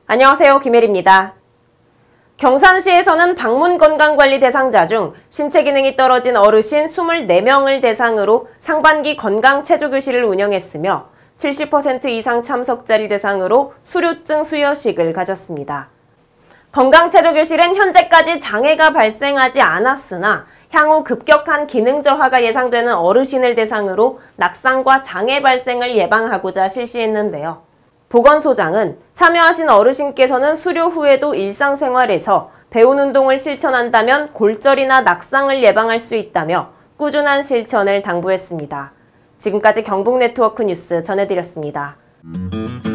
안녕하세요. 김혜리입니다. 경산시에서는 방문건강관리 대상자 중 신체 기능이 떨어진 어르신 24명을 대상으로 상반기 건강체조교실을 운영했으며 70% 이상 참석자를 대상으로 수료증 수여식을 가졌습니다. 건강체조교실은 현재까지 장애가 발생하지 않았으나 향후 급격한 기능 저하가 예상되는 어르신을 대상으로 낙상과 장애 발생을 예방하고자 실시했는데요. 보건소장은 참여하신 어르신께서는 수료 후에도 일상생활에서 배운 운동을 실천한다면 골절이나 낙상을 예방할 수 있다며 꾸준한 실천을 당부했습니다. 지금까지 경북네트워크 뉴스 전해드렸습니다.